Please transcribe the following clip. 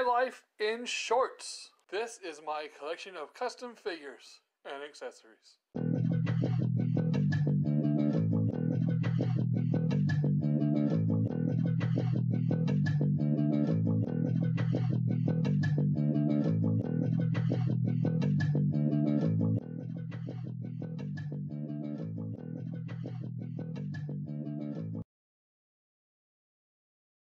my life in shorts. This is my collection of custom figures and accessories.